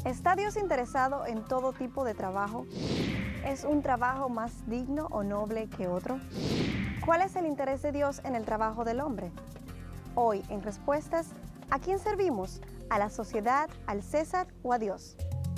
¿Está Dios interesado en todo tipo de trabajo? ¿Es un trabajo más digno o noble que otro? ¿Cuál es el interés de Dios en el trabajo del hombre? Hoy, en Respuestas, ¿a quién servimos? ¿A la sociedad, al César o a Dios?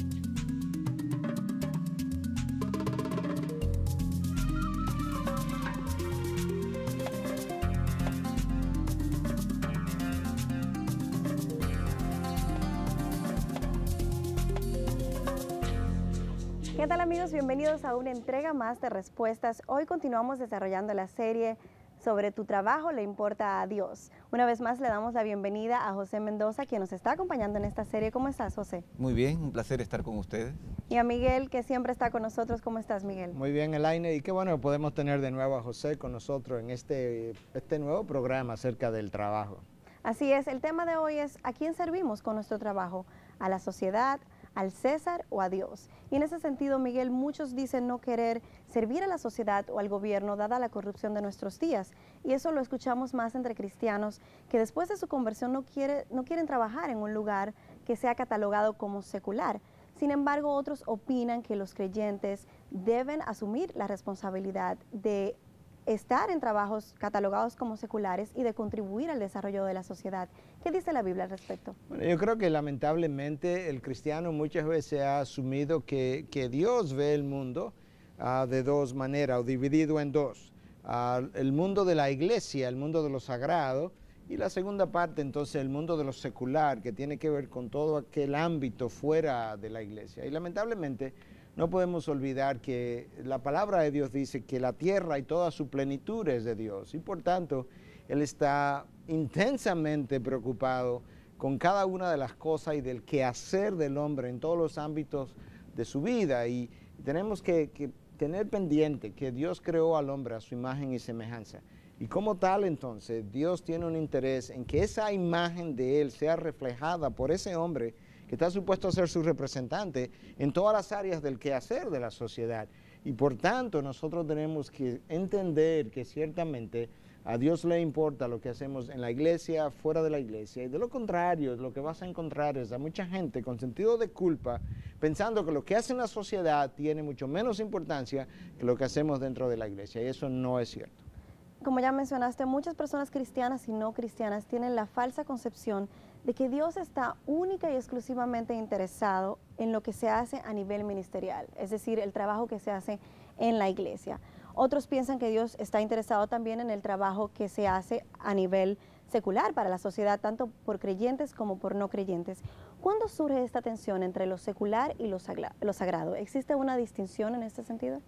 ¿Qué tal, amigos? Bienvenidos a una entrega más de Respuestas. Hoy continuamos desarrollando la serie sobre tu trabajo le importa a Dios. Una vez más le damos la bienvenida a José Mendoza, quien nos está acompañando en esta serie. ¿Cómo estás, José? Muy bien, un placer estar con ustedes. Y a Miguel, que siempre está con nosotros. ¿Cómo estás, Miguel? Muy bien, Elaine, y qué bueno que podemos tener de nuevo a José con nosotros en este nuevo programa acerca del trabajo. Así es, el tema de hoy es ¿a quién servimos con nuestro trabajo? ¿A la sociedad, al César o a Dios? Y en ese sentido, Miguel, muchos dicen no querer servir a la sociedad o al gobierno dada la corrupción de nuestros días. Y eso lo escuchamos más entre cristianos que después de su conversión no quieren trabajar en un lugar que sea catalogado como secular. Sin embargo, otros opinan que los creyentes deben asumir la responsabilidad de estar en trabajos catalogados como seculares y de contribuir al desarrollo de la sociedad. ¿Qué dice la Biblia al respecto? Bueno, yo creo que lamentablemente el cristiano muchas veces ha asumido que Dios ve el mundo de dos maneras, o dividido en dos. El mundo de la iglesia, el mundo de lo sagrado, y la segunda parte entonces el mundo de lo secular, que tiene que ver con todo aquel ámbito fuera de la iglesia. Y lamentablemente no podemos olvidar que la palabra de Dios dice que la tierra y toda su plenitud es de Dios. Y por tanto, Él está intensamente preocupado con cada una de las cosas y del quehacer del hombre en todos los ámbitos de su vida. Y tenemos que tener pendiente que Dios creó al hombre a su imagen y semejanza. Y como tal, entonces, Dios tiene un interés en que esa imagen de Él sea reflejada por ese hombre que está supuesto a ser su representante en todas las áreas del quehacer de la sociedad. Y por tanto, nosotros tenemos que entender que ciertamente a Dios le importa lo que hacemos en la iglesia, fuera de la iglesia. Y de lo contrario, lo que vas a encontrar es a mucha gente con sentido de culpa, pensando que lo que hace en la sociedad tiene mucho menos importancia que lo que hacemos dentro de la iglesia. Y eso no es cierto. Como ya mencionaste, muchas personas cristianas y no cristianas tienen la falsa concepción de que Dios está única y exclusivamente interesado en lo que se hace a nivel ministerial, es decir, el trabajo que se hace en la iglesia. Otros piensan que Dios está interesado también en el trabajo que se hace a nivel secular para la sociedad, tanto por creyentes como por no creyentes. ¿Cuándo surge esta tensión entre lo secular y lo sagrado? ¿Existe una distinción en este sentido?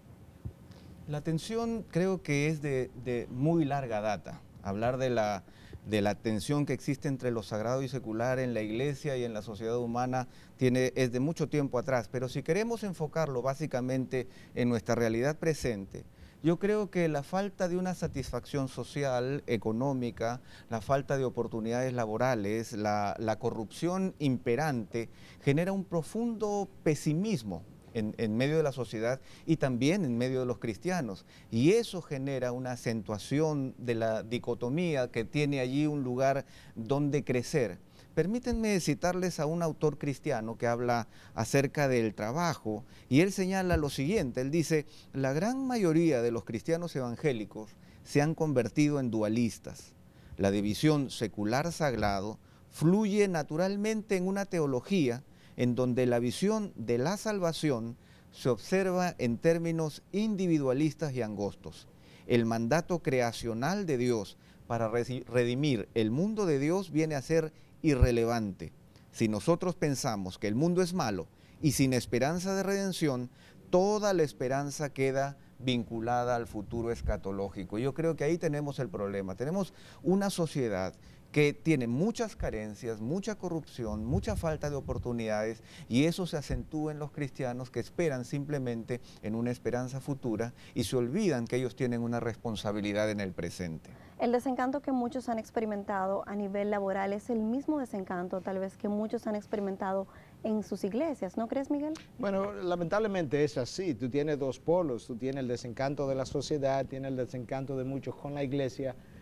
La tensión creo que es de muy larga data. Hablar de la tensión que existe entre lo sagrado y secular en la iglesia y en la sociedad humana es de mucho tiempo atrás, pero si queremos enfocarlo básicamente en nuestra realidad presente, yo creo que la falta de una satisfacción social, económica, la falta de oportunidades laborales, la corrupción imperante genera un profundo pesimismo en medio de la sociedad y también en medio de los cristianos. Y eso genera una acentuación de la dicotomía que tiene allí un lugar donde crecer. Permítanme citarles a un autor cristiano que habla acerca del trabajo y él señala lo siguiente, él dice: la gran mayoría de los cristianos evangélicos se han convertido en dualistas. La división secular-sagrado fluye naturalmente en una teología en donde la visión de la salvación se observa en términos individualistas y angostos. El mandato creacional de Dios para redimir el mundo de Dios viene a ser irrelevante. Si nosotros pensamos que el mundo es malo y sin esperanza de redención, toda la esperanza queda vinculada al futuro escatológico. Yo creo que ahí tenemos el problema. Tenemos una sociedad que tiene muchas carencias, mucha corrupción, mucha falta de oportunidades, y eso se acentúa en los cristianos que esperan simplemente en una esperanza futura y se olvidan que ellos tienen una responsabilidad en el presente. El desencanto que muchos han experimentado a nivel laboral es el mismo desencanto tal vez que muchos han experimentado en sus iglesias, ¿no crees, Miguel? Bueno, lamentablemente es así. Tú tienes dos polos, tú tienes el desencanto de la sociedad, tienes el desencanto de muchos con la iglesia,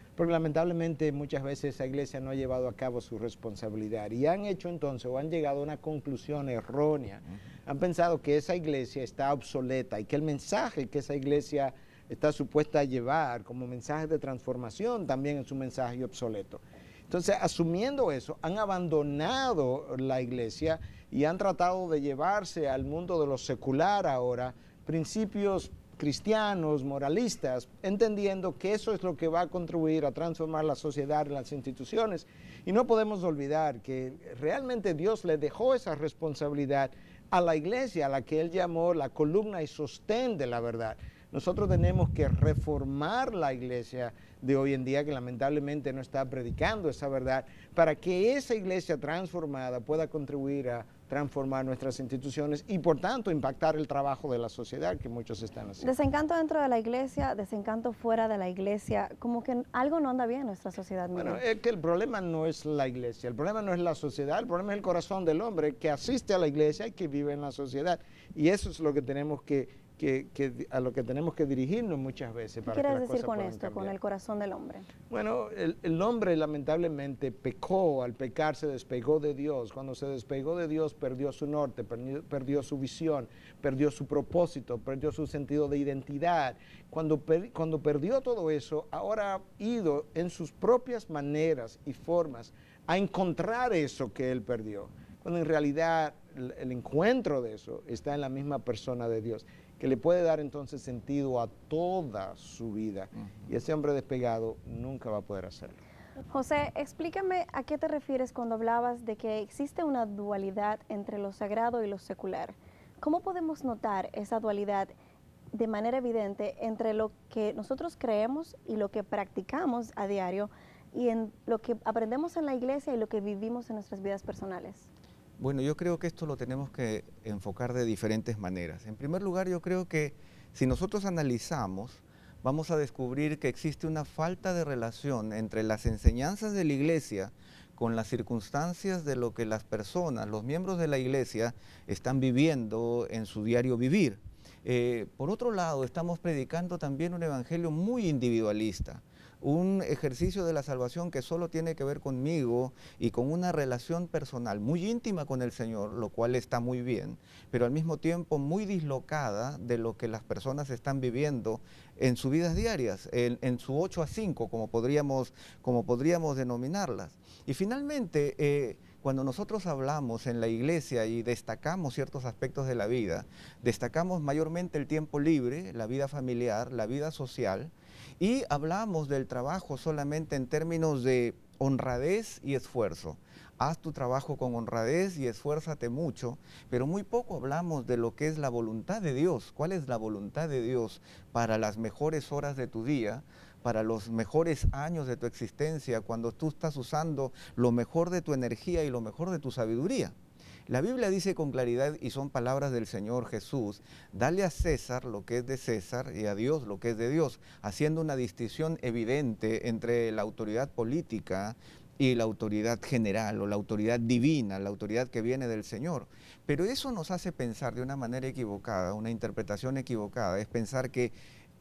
porque lamentablemente muchas veces esa iglesia no ha llevado a cabo su responsabilidad y han hecho entonces o han llegado a una conclusión errónea. Han pensado que esa iglesia está obsoleta y que el mensaje que esa iglesia está supuesta a llevar como mensaje de transformación también es un mensaje obsoleto. Entonces, asumiendo eso, han abandonado la iglesia y han tratado de llevarse al mundo de lo secular ahora principios cristianos, moralistas, entendiendo que eso es lo que va a contribuir a transformar la sociedad y las instituciones. Y no podemos olvidar que realmente Dios le dejó esa responsabilidad a la iglesia, a la que Él llamó la columna y sostén de la verdad. Nosotros tenemos que reformar la iglesia de hoy en día, que lamentablemente no está predicando esa verdad, para que esa iglesia transformada pueda contribuir a transformar nuestras instituciones y por tanto impactar el trabajo de la sociedad que muchos están haciendo. Desencanto dentro de la iglesia, desencanto fuera de la iglesia, como que algo no anda bien en nuestra sociedad. Bueno, es que el problema no es la iglesia, el problema no es la sociedad, el problema es el corazón del hombre que asiste a la iglesia y que vive en la sociedad. Y eso es lo que tenemos a lo que tenemos que dirigirnos muchas veces. ¿Qué quieres decir con esto, con el corazón del hombre? Bueno, el hombre lamentablemente pecó, al pecar se despegó de Dios. Cuando se despegó de Dios perdió su norte, perdió su visión, perdió su propósito, perdió su sentido de identidad. Cuando perdió todo eso, ahora ha ido en sus propias maneras y formas a encontrar eso que él perdió. Cuando en realidad el encuentro de eso está en la misma persona de Dios, que le puede dar entonces sentido a toda su vida. Y ese hombre despegado nunca va a poder hacerlo. José, explícame a qué te refieres cuando hablabas de que existe una dualidad entre lo sagrado y lo secular. ¿Cómo podemos notar esa dualidad de manera evidente entre lo que nosotros creemos y lo que practicamos a diario y en lo que aprendemos en la iglesia y lo que vivimos en nuestras vidas personales? Bueno, yo creo que esto lo tenemos que enfocar de diferentes maneras. En primer lugar, yo creo que si nosotros analizamos, vamos a descubrir que existe una falta de relación entre las enseñanzas de la iglesia con las circunstancias de lo que las personas, los miembros de la iglesia, están viviendo en su diario vivir. Por otro lado, estamos predicando también un evangelio muy individualista, un ejercicio de la salvación que solo tiene que ver conmigo y con una relación personal muy íntima con el Señor, lo cual está muy bien, pero al mismo tiempo muy dislocada de lo que las personas están viviendo en sus vidas diarias, en su 8 a 5, como podríamos denominarlas. Y finalmente, cuando nosotros hablamos en la iglesia y destacamos ciertos aspectos de la vida, destacamos mayormente el tiempo libre, la vida familiar, la vida social, y hablamos del trabajo solamente en términos de honradez y esfuerzo. Haz tu trabajo con honradez y esfuérzate mucho, pero muy poco hablamos de lo que es la voluntad de Dios. ¿Cuál es la voluntad de Dios para las mejores horas de tu día, para los mejores años de tu existencia, cuando tú estás usando lo mejor de tu energía y lo mejor de tu sabiduría? La Biblia dice con claridad, y son palabras del Señor Jesús, dale a César lo que es de César y a Dios lo que es de Dios, haciendo una distinción evidente entre la autoridad política y la autoridad general o la autoridad divina, la autoridad que viene del Señor. Pero eso nos hace pensar de una manera equivocada, una interpretación equivocada, es pensar que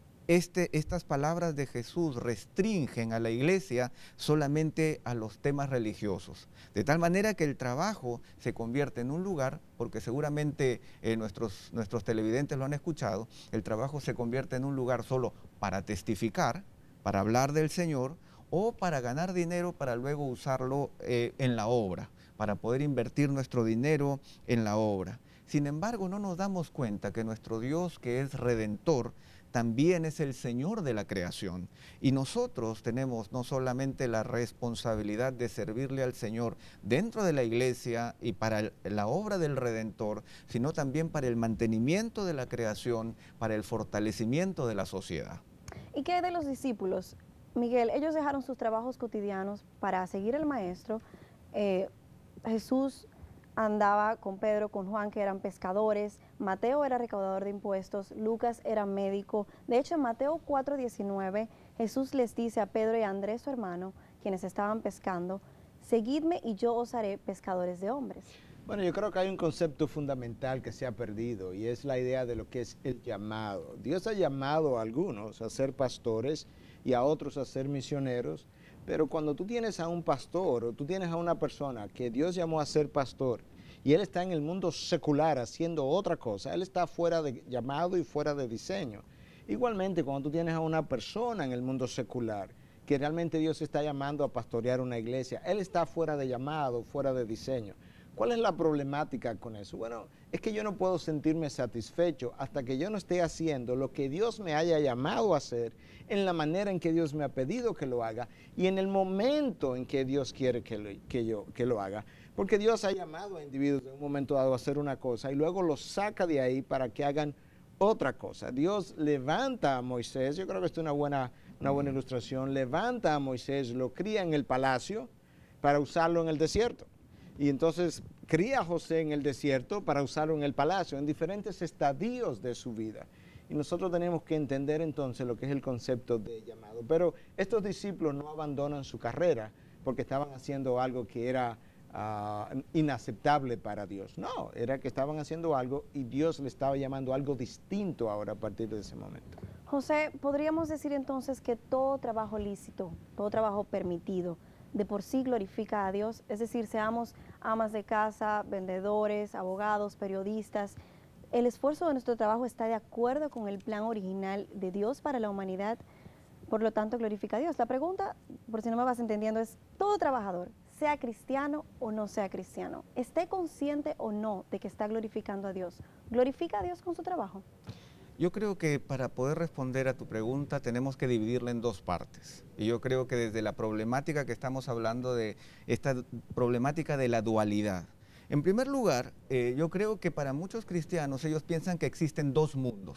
estas palabras de Jesús restringen a la iglesia solamente a los temas religiosos, de tal manera que el trabajo se convierte en un lugar, porque seguramente nuestros televidentes lo han escuchado, el trabajo se convierte en un lugar solo para testificar, para hablar del Señor, o para ganar dinero para luego usarlo en la obra, para poder invertir nuestro dinero en la obra. Sin embargo, no nos damos cuenta que nuestro Dios, que es Redentor, también es el Señor de la creación. Y nosotros tenemos no solamente la responsabilidad de servirle al Señor dentro de la iglesia y para la obra del Redentor, sino también para el mantenimiento de la creación, para el fortalecimiento de la sociedad. ¿Y qué de los discípulos? Miguel, ellos dejaron sus trabajos cotidianos para seguir al Maestro. Jesús andaba con Pedro, con Juan, que eran pescadores. Mateo era recaudador de impuestos. Lucas era médico. De hecho, en Mateo 4:19, Jesús les dice a Pedro y a Andrés, su hermano, quienes estaban pescando, seguidme y yo os haré pescadores de hombres. Bueno, yo creo que hay un concepto fundamental que se ha perdido y es la idea de lo que es el llamado. Dios ha llamado a algunos a ser pastores y a otros a ser misioneros, pero cuando tú tienes a un pastor o tú tienes a una persona que Dios llamó a ser pastor y él está en el mundo secular haciendo otra cosa, él está fuera de llamado y fuera de diseño. Igualmente, cuando tú tienes a una persona en el mundo secular que realmente Dios está llamando a pastorear una iglesia, él está fuera de llamado, fuera de diseño. ¿Cuál es la problemática con eso? Bueno, es que yo no puedo sentirme satisfecho hasta que yo no esté haciendo lo que Dios me haya llamado a hacer, en la manera en que Dios me ha pedido que lo haga y en el momento en que Dios quiere que lo haga. Porque Dios ha llamado a individuos en un momento dado a hacer una cosa y luego los saca de ahí para que hagan otra cosa. Dios levanta a Moisés, yo creo que esta es una buena ilustración, levanta a Moisés, lo cría en el palacio para usarlo en el desierto. Y entonces cría a José en el desierto para usarlo en el palacio, en diferentes estadios de su vida. Y nosotros tenemos que entender entonces lo que es el concepto de llamado. Pero estos discípulos no abandonan su carrera porque estaban haciendo algo que era inaceptable para Dios. No, era que estaban haciendo algo y Dios le estaba llamando a algo distinto ahora a partir de ese momento. José, ¿podríamos decir entonces que todo trabajo lícito, todo trabajo permitido, de por sí glorifica a Dios? Es decir, seamos amas de casa, vendedores, abogados, periodistas, ¿el esfuerzo de nuestro trabajo está de acuerdo con el plan original de Dios para la humanidad? Por lo tanto, glorifica a Dios. La pregunta, por si no me vas entendiendo, es: todo trabajador, sea cristiano o no sea cristiano, esté consciente o no de que está glorificando a Dios, ¿glorifica a Dios con su trabajo? Yo creo que para poder responder a tu pregunta tenemos que dividirla en dos partes. Y yo creo que desde la problemática que estamos hablando, de esta problemática de la dualidad. En primer lugar, yo creo que para muchos cristianos ellos piensan que existen dos mundos.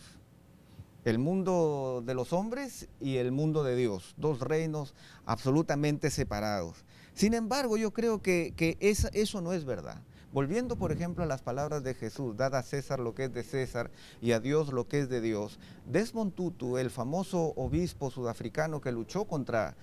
El mundo de los hombres y el mundo de Dios, dos reinos absolutamente separados. Sin embargo, yo creo que eso no es verdad. Volviendo, por ejemplo, a las palabras de Jesús: dad a César lo que es de César y a Dios lo que es de Dios. Desmond Tutu, el famoso obispo sudafricano que luchó contra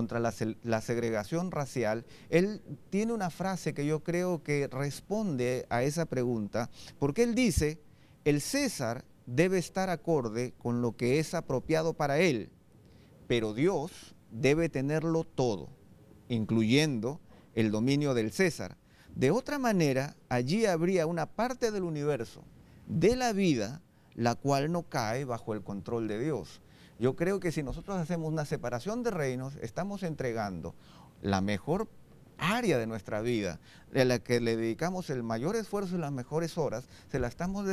la segregación racial, él tiene una frase que yo creo que responde a esa pregunta, porque él dice: el César debe estar acorde con lo que es apropiado para él, pero Dios debe tenerlo todo, incluyendo el dominio del César. De otra manera, allí habría una parte del universo, de la vida, la cual no cae bajo el control de Dios. Yo creo que si nosotros hacemos una separación de reinos, estamos entregando la mejor área de nuestra vida, a la que le dedicamos el mayor esfuerzo y las mejores horas, la estamos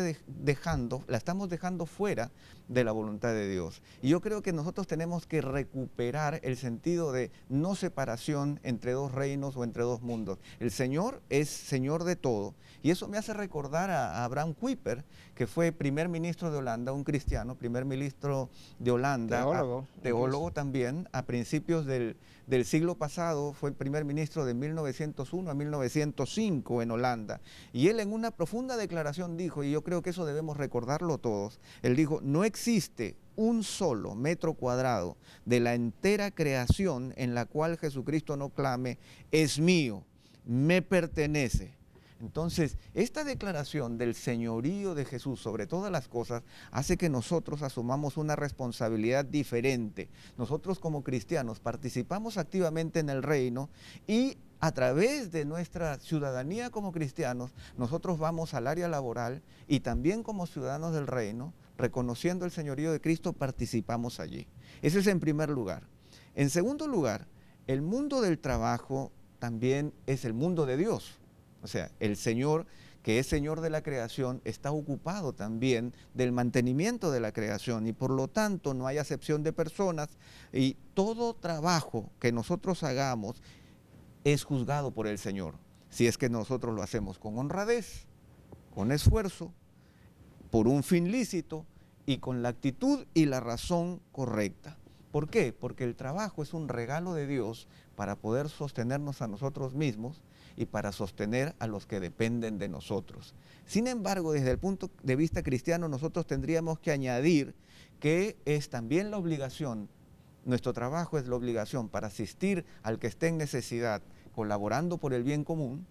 dejando fuera de la voluntad de Dios. Y yo creo que nosotros tenemos que recuperar el sentido de no separación entre dos reinos o entre dos mundos. El Señor es Señor de todo. Y eso me hace recordar a Abraham Kuyper, que fue primer ministro de Holanda, un cristiano, primer ministro de Holanda, teólogo también, a principios del siglo pasado, fue primer ministro de 1901 a 1905 en Holanda. Y él, en una profunda declaración, dijo, y yo creo que eso debemos recordarlo todos, él dijo: no existe un solo metro cuadrado de la entera creación en la cual Jesucristo no clame: es mío, me pertenece. Entonces, esta declaración del señorío de Jesús sobre todas las cosas hace que nosotros asumamos una responsabilidad diferente. Nosotros, como cristianos, participamos activamente en el reino y a través de nuestra ciudadanía como cristianos, nosotros vamos al área laboral y también como ciudadanos del reino, reconociendo el señorío de Cristo, participamos allí. Ese es en primer lugar. En segundo lugar, el mundo del trabajo también es el mundo de Dios. O sea, el Señor, que es Señor de la creación, está ocupado también del mantenimiento de la creación y por lo tanto no hay acepción de personas y todo trabajo que nosotros hagamos es juzgado por el Señor. Si es que nosotros lo hacemos con honradez, con esfuerzo, por un fin lícito y con la actitud y la razón correcta. ¿Por qué? Porque el trabajo es un regalo de Dios para poder sostenernos a nosotros mismos y para sostener a los que dependen de nosotros. Sin embargo, desde el punto de vista cristiano, nosotros tendríamos que añadir que es también la obligación, nuestro trabajo es la obligación para asistir al que esté en necesidad, colaborando por el bien común,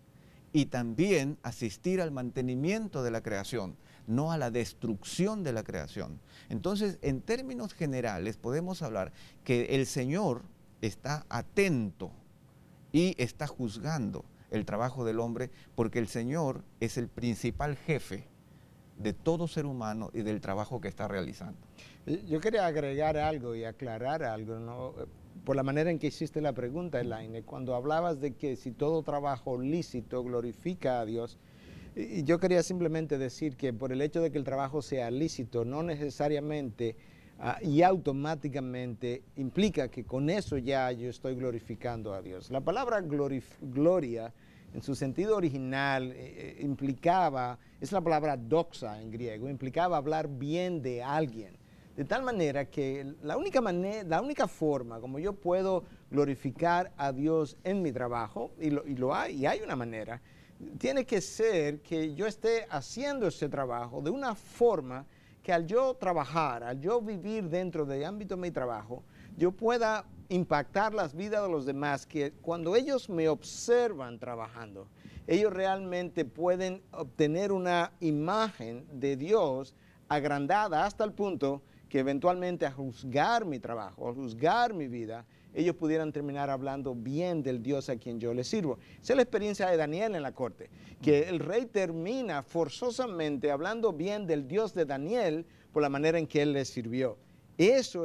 y también asistir al mantenimiento de la creación, no a la destrucción de la creación. Entonces, en términos generales, podemos hablar que el Señor está atento y está juzgando el trabajo del hombre, porque el Señor es el principal jefe de todo ser humano y del trabajo que está realizando. Yo quería agregar algo y aclarar algo, ¿no? Por la manera en que hiciste la pregunta, Elaine, cuando hablabas de que si todo trabajo lícito glorifica a Dios, y yo quería simplemente decir que por el hecho de que el trabajo sea lícito, no necesariamente y automáticamente implica que con eso ya yo estoy glorificando a Dios. La palabra gloria, en su sentido original, implicaba, es la palabra doxa en griego, implicaba hablar bien de alguien. De tal manera que la única forma como yo puedo glorificar a Dios en mi trabajo, y hay una manera, tiene que ser que yo esté haciendo ese trabajo de una forma que al yo trabajar, al yo vivir dentro del ámbito de mi trabajo, yo pueda impactar las vidas de los demás, que cuando ellos me observan trabajando, ellos realmente pueden obtener una imagen de Dios agrandada hasta el punto que eventualmente a juzgar mi trabajo, a juzgar mi vida, ellos pudieran terminar hablando bien del Dios a quien yo les sirvo. Esa es la experiencia de Daniel en la corte, que el rey termina forzosamente hablando bien del Dios de Daniel por la manera en que él les sirvió. Esa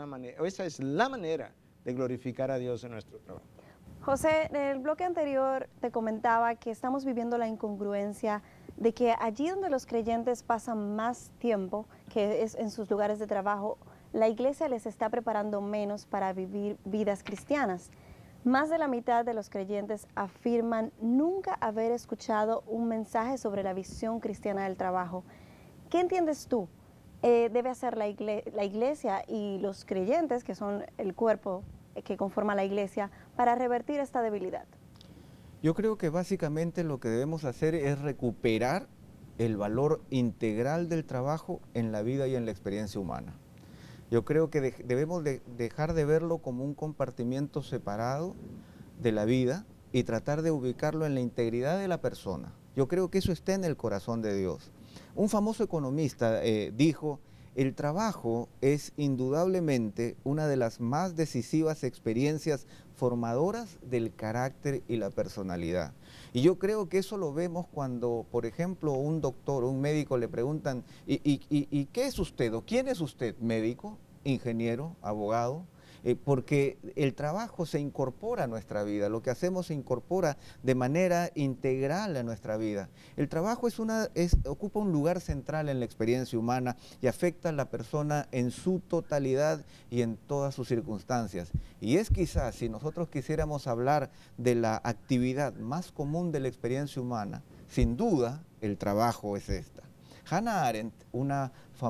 es la manera de glorificar a Dios en nuestro trabajo. José, en el bloque anterior te comentaba que estamos viviendo la incongruencia de que allí donde los creyentes pasan más tiempo, que es en sus lugares de trabajo, la iglesia les está preparando menos para vivir vidas cristianas. Más de la mitad de los creyentes afirman nunca haber escuchado un mensaje sobre la visión cristiana del trabajo. ¿Qué entiendes tú? Debe hacer la iglesia y los creyentes, que son el cuerpo que conforma la iglesia, para revertir esta debilidad? Yo creo que básicamente lo que debemos hacer es recuperar el valor integral del trabajo en la vida y en la experiencia humana. Yo creo que debemos dejar de verlo como un compartimiento separado de la vida y tratar de ubicarlo en la integridad de la persona. Yo creo que eso está en el corazón de Dios. Un famoso economista dijo: el trabajo es indudablemente una de las más decisivas experiencias formadoras del carácter y la personalidad. Y yo creo que eso lo vemos cuando, por ejemplo, un doctor o un médico le preguntan: ¿y qué es usted o quién es usted? ¿Médico, ingeniero, abogado? Porque el trabajo se incorpora a nuestra vida, lo que hacemos se incorpora de manera integral a nuestra vida. El trabajo ocupa un lugar central en la experiencia humana y afecta a la persona en su totalidad y en todas sus circunstancias. Y es quizás, si nosotros quisiéramos hablar de la actividad más común de la experiencia humana, sin duda el trabajo es esta. Hannah Arendt, una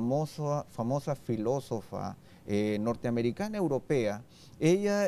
famosa filósofa norteamericana europea, ella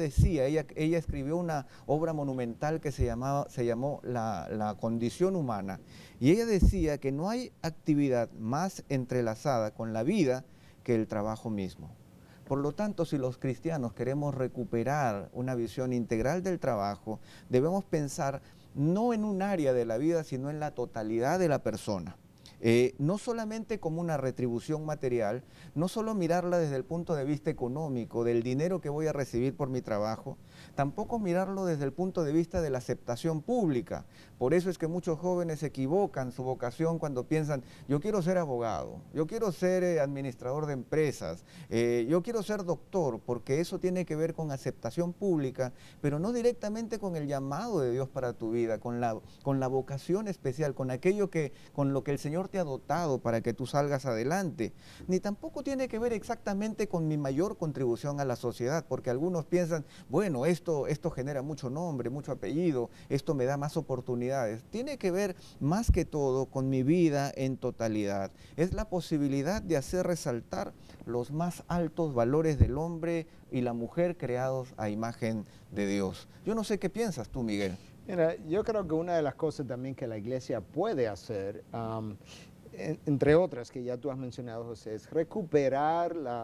escribió una obra monumental que se llamó la condición humana, y ella decía que no hay actividad más entrelazada con la vida que el trabajo mismo. Por lo tanto, si los cristianos queremos recuperar una visión integral del trabajo, debemos pensar no en un área de la vida, sino en la totalidad de la persona. No solamente como una retribución material, no solo mirarla desde el punto de vista económico, del dinero que voy a recibir por mi trabajo, tampoco mirarlo desde el punto de vista de la aceptación pública. Por eso es que muchos jóvenes equivocan su vocación cuando piensan: yo quiero ser abogado, yo quiero ser administrador de empresas, yo quiero ser doctor, porque eso tiene que ver con aceptación pública, pero no directamente con el llamado de Dios para tu vida, con la vocación especial, con lo que el Señor te ha dotado para que tú salgas adelante. Ni tampoco tiene que ver exactamente con mi mayor contribución a la sociedad, porque algunos piensan: bueno, esto genera mucho nombre, mucho apellido, esto me da más oportunidades. Tiene que ver más que todo con mi vida en totalidad. Es la posibilidad de hacer resaltar los más altos valores del hombre y la mujer creados a imagen de Dios. Yo no sé qué piensas tú, Miguel. Mira, yo creo que una de las cosas también que la iglesia puede hacer, entre otras que ya tú has mencionado, José, es recuperar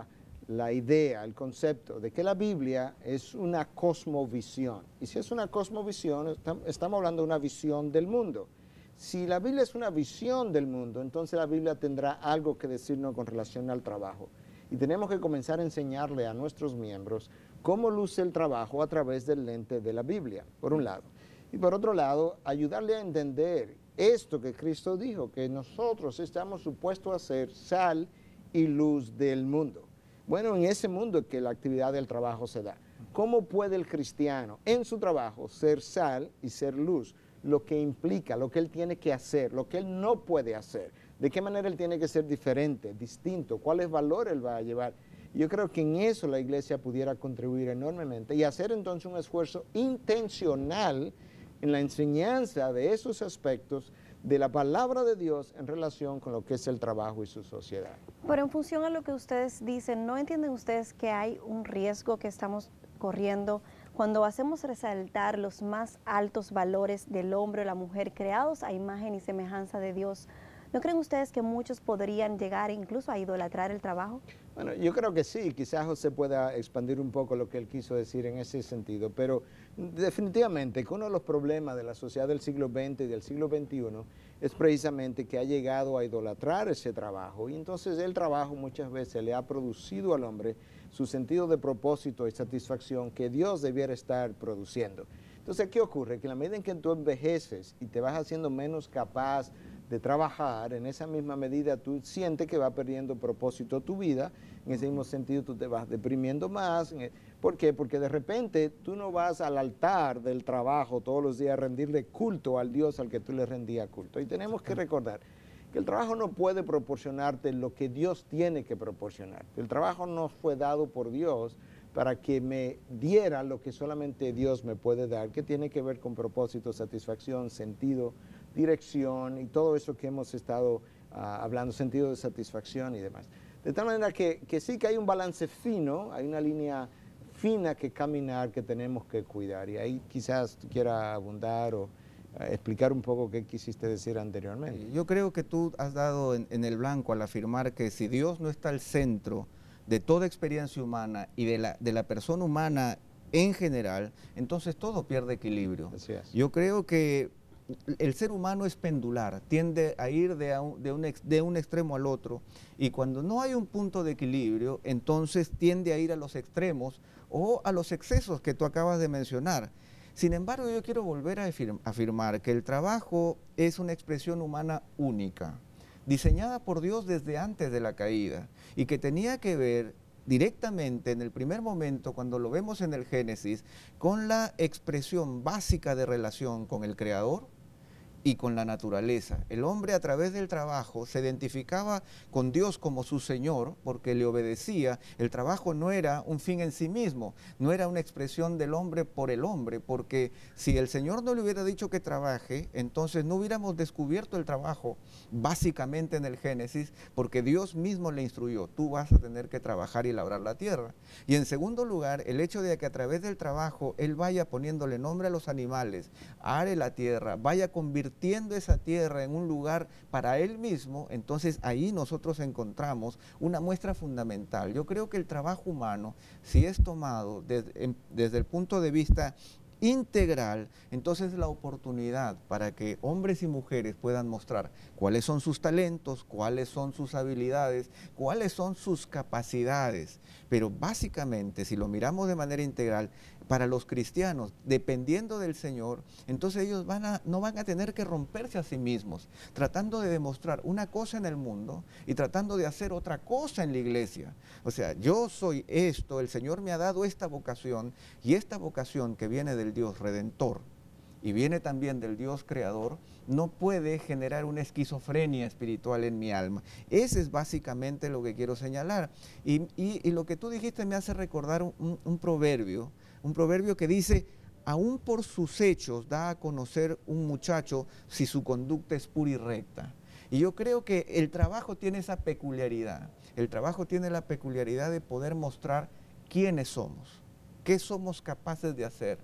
la idea, el concepto de que la Biblia es una cosmovisión. Y si es una cosmovisión, estamos hablando de una visión del mundo. Si la Biblia es una visión del mundo, entonces la Biblia tendrá algo que decirnos con relación al trabajo. Y tenemos que comenzar a enseñarle a nuestros miembros cómo luce el trabajo a través del lente de la Biblia, por un lado. Y por otro lado, ayudarle a entender esto que Cristo dijo, que nosotros estamos supuestos a ser sal y luz del mundo. Bueno, en ese mundo es que la actividad del trabajo se da. ¿Cómo puede el cristiano en su trabajo ser sal y ser luz? Lo que implica, lo que él tiene que hacer, lo que él no puede hacer. ¿De qué manera él tiene que ser diferente, distinto? ¿Cuáles valores él va a llevar? Yo creo que en eso la iglesia pudiera contribuir enormemente y hacer entonces un esfuerzo intencional en la enseñanza de esos aspectos de la palabra de Dios en relación con lo que es el trabajo y su sociedad. Pero en función a lo que ustedes dicen, ¿no entienden ustedes que hay un riesgo que estamos corriendo cuando hacemos resaltar los más altos valores del hombre o la mujer creados a imagen y semejanza de Dios? ¿No creen ustedes que muchos podrían llegar incluso a idolatrar el trabajo? Bueno, yo creo que sí, quizás José pueda expandir un poco lo que él quiso decir en ese sentido, pero definitivamente que uno de los problemas de la sociedad del siglo XX y del siglo XXI es precisamente que ha llegado a idolatrar ese trabajo, y entonces el trabajo muchas veces le ha producido al hombre su sentido de propósito y satisfacción que Dios debiera estar produciendo. Entonces, ¿qué ocurre? Que en la medida en que tú envejeces y te vas haciendo menos capaz de trabajar, en esa misma medida tú sientes que va perdiendo propósito tu vida, en ese mismo sentido tú te vas deprimiendo más. ¿Por qué? Porque de repente tú no vas al altar del trabajo todos los días a rendirle culto al Dios al que tú le rendías culto. Y tenemos que recordar que el trabajo no puede proporcionarte lo que Dios tiene que proporcionarte. El trabajo no fue dado por Dios para que me diera lo que solamente Dios me puede dar, que tiene que ver con propósito, satisfacción, sentido, dirección y todo eso que hemos estado hablando, sentido de satisfacción y demás. De tal manera que sí que hay un balance fino, hay una línea fina que caminar que tenemos que cuidar. Y ahí quizás tú quieras abundar o explicar un poco qué quisiste decir anteriormente. Yo creo que tú has dado en el blanco al afirmar que si Dios no está al centro de toda experiencia humana y de la persona humana en general, entonces todo pierde equilibrio. Así es. Yo creo que el ser humano es pendular, tiende a ir de un extremo al otro, y cuando no hay un punto de equilibrio, entonces tiende a ir a los extremos o a los excesos que tú acabas de mencionar. Sin embargo, yo quiero volver a afirmar que el trabajo es una expresión humana única, diseñada por Dios desde antes de la caída, y que tenía que ver directamente en el primer momento, cuando lo vemos en el Génesis, con la expresión básica de relación con el Creador y con la naturaleza. El hombre a través del trabajo se identificaba con Dios como su Señor porque le obedecía. El trabajo no era un fin en sí mismo, no era una expresión del hombre por el hombre, porque si el Señor no le hubiera dicho que trabaje, entonces no hubiéramos descubierto el trabajo básicamente en el Génesis, porque Dios mismo le instruyó: tú vas a tener que trabajar y labrar la tierra. Y en segundo lugar, el hecho de que a través del trabajo Él vaya poniéndole nombre a los animales, are la tierra, vaya convirtiendo esa tierra en un lugar para Él mismo, entonces ahí nosotros encontramos una muestra fundamental. Yo creo que el trabajo humano, si es tomado desde el punto de vista integral, entonces la oportunidad para que hombres y mujeres puedan mostrar cuáles son sus talentos, cuáles son sus habilidades, cuáles son sus capacidades. Pero básicamente, si lo miramos de manera integral, para los cristianos, dependiendo del Señor, entonces ellos no van a tener que romperse a sí mismos, tratando de demostrar una cosa en el mundo y tratando de hacer otra cosa en la iglesia. O sea, yo soy esto, el Señor me ha dado esta vocación, y esta vocación que viene del Dios Redentor y viene también del Dios Creador, no puede generar una esquizofrenia espiritual en mi alma. Ese es básicamente lo que quiero señalar. Y lo que tú dijiste me hace recordar un proverbio que dice: aún por sus hechos da a conocer un muchacho si su conducta es pura y recta. Y yo creo que el trabajo tiene esa peculiaridad. El trabajo tiene la peculiaridad de poder mostrar quiénes somos, qué somos capaces de hacer,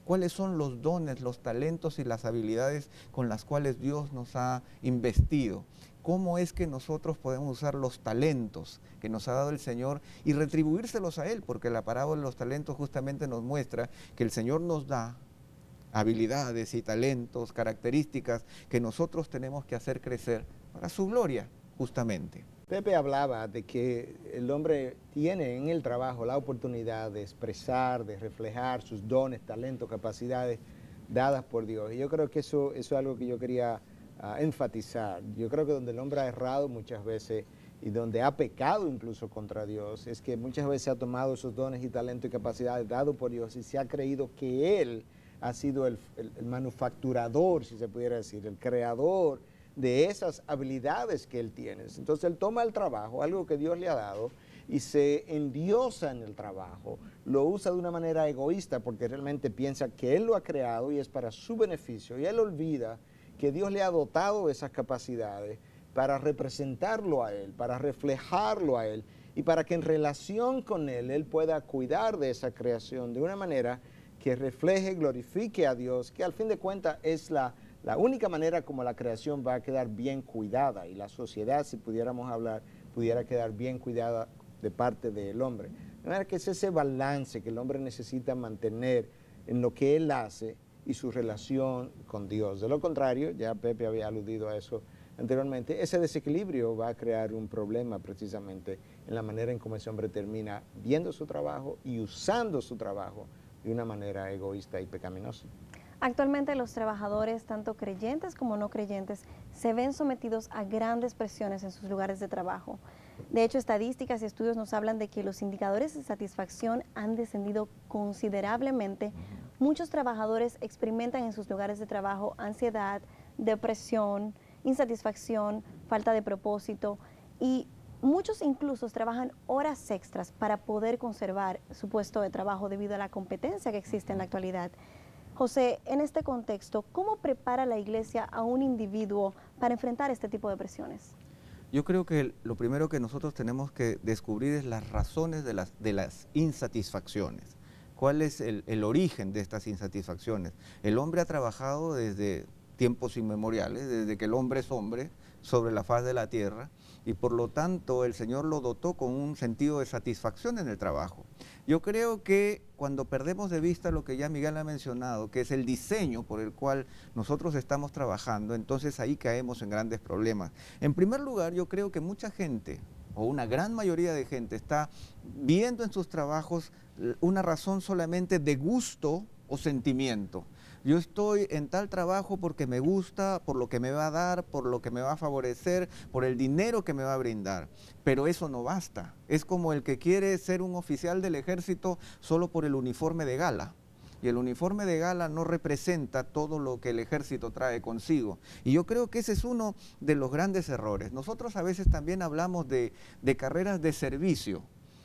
cuáles son los dones, los talentos y las habilidades con las cuales Dios nos ha investido. ¿Cómo es que nosotros podemos usar los talentos que nos ha dado el Señor y retribuírselos a Él? Porque la parábola de los talentos justamente nos muestra que el Señor nos da habilidades y talentos, características que nosotros tenemos que hacer crecer para su gloria, justamente. Pepe hablaba de que el hombre tiene en el trabajo la oportunidad de expresar, de reflejar sus dones, talentos, capacidades dadas por Dios. Y yo creo que eso es algo que yo quería enfatizar. Yo creo que donde el hombre ha errado muchas veces y donde ha pecado incluso contra Dios, es que muchas veces ha tomado esos dones y talentos y capacidades dados por Dios y se ha creído que Él ha sido el manufacturador, si se pudiera decir, el creador de esas habilidades que Él tiene. Entonces Él toma el trabajo, algo que Dios le ha dado, y se endiosa en el trabajo, lo usa de una manera egoísta porque realmente piensa que Él lo ha creado y es para su beneficio, y Él olvida que Dios le ha dotado esas capacidades para representarlo a Él, para reflejarlo a Él, y para que en relación con Él, Él pueda cuidar de esa creación de una manera que refleje, glorifique a Dios, que al fin de cuentas es la única manera como la creación va a quedar bien cuidada, y la sociedad, si pudiéramos hablar, pudiera quedar bien cuidada de parte del hombre. De manera que es ese balance que el hombre necesita mantener en lo que él hace y su relación con Dios. De lo contrario, ya Pepe había aludido a eso anteriormente, ese desequilibrio va a crear un problema precisamente en la manera en cómo ese hombre termina viendo su trabajo y usando su trabajo de una manera egoísta y pecaminosa. Actualmente los trabajadores, tanto creyentes como no creyentes, se ven sometidos a grandes presiones en sus lugares de trabajo. De hecho, estadísticas y estudios nos hablan de que los indicadores de satisfacción han descendido considerablemente. Muchos trabajadores experimentan en sus lugares de trabajo ansiedad, depresión, insatisfacción, falta de propósito, y muchos incluso trabajan horas extras para poder conservar su puesto de trabajo debido a la competencia que existe en la actualidad. José, en este contexto, ¿cómo prepara la iglesia a un individuo para enfrentar este tipo de presiones? Yo creo que lo primero que nosotros tenemos que descubrir es las razones de las insatisfacciones. ¿Cuál es el origen de estas insatisfacciones? El hombre ha trabajado desde tiempos inmemoriales, desde que el hombre es hombre, sobre la faz de la tierra, y por lo tanto el Señor lo dotó con un sentido de satisfacción en el trabajo. Yo creo que cuando perdemos de vista lo que ya Miguel ha mencionado, que es el diseño por el cual nosotros estamos trabajando, entonces ahí caemos en grandes problemas. En primer lugar, yo creo que mucha gente, o una gran mayoría de gente, está viendo en sus trabajos una razón solamente de gusto o sentimiento. Yo estoy en tal trabajo porque me gusta, por lo que me va a dar, por lo que me va a favorecer, por el dinero que me va a brindar. Pero eso no basta. Es como el que quiere ser un oficial del ejército solo por el uniforme de gala. Y el uniforme de gala no representa todo lo que el ejército trae consigo. Y yo creo que ese es uno de los grandes errores. Nosotros a veces también hablamos de carreras de servicio.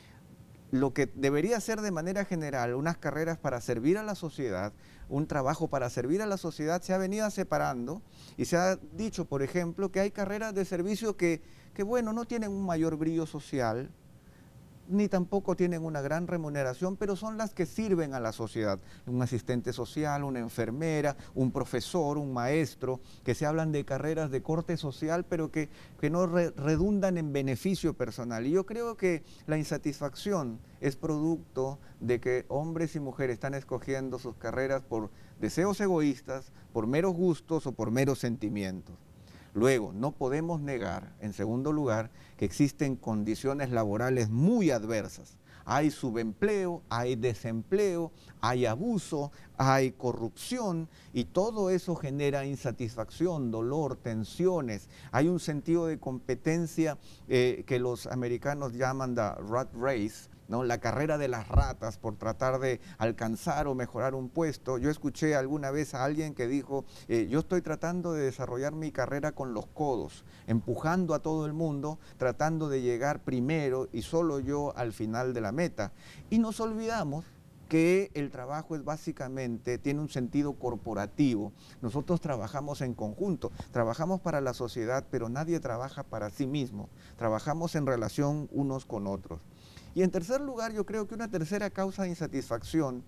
Lo que debería ser de manera general unas carreras para servir a la sociedad, un trabajo para servir a la sociedad, se ha venido separando y se ha dicho, por ejemplo, que hay carreras de servicio que bueno, no tienen un mayor brillo social, ni tampoco tienen una gran remuneración, pero son las que sirven a la sociedad. Un asistente social, una enfermera, un profesor, un maestro, que se hablan de carreras de corte social, pero que no redundan en beneficio personal. Y yo creo que la insatisfacción es producto de que hombres y mujeres están escogiendo sus carreras por deseos egoístas, por meros gustos o por meros sentimientos. Luego, no podemos negar, en segundo lugar, que existen condiciones laborales muy adversas. Hay subempleo, hay desempleo, hay abuso, hay corrupción y todo eso genera insatisfacción, dolor, tensiones. Hay un sentido de competencia que los americanos llaman the rat race, ¿no? La carrera de las ratas por tratar de alcanzar o mejorar un puesto. Yo escuché alguna vez a alguien que dijo, yo estoy tratando de desarrollar mi carrera con los codos, empujando a todo el mundo, tratando de llegar primero y solo yo al final de la meta. Y nos olvidamos que el trabajo es básicamente, tiene un sentido corporativo. Nosotros trabajamos en conjunto, trabajamos para la sociedad, pero nadie trabaja para sí mismo. Trabajamos en relación unos con otros. Y en tercer lugar, yo creo que una tercera causa de insatisfacción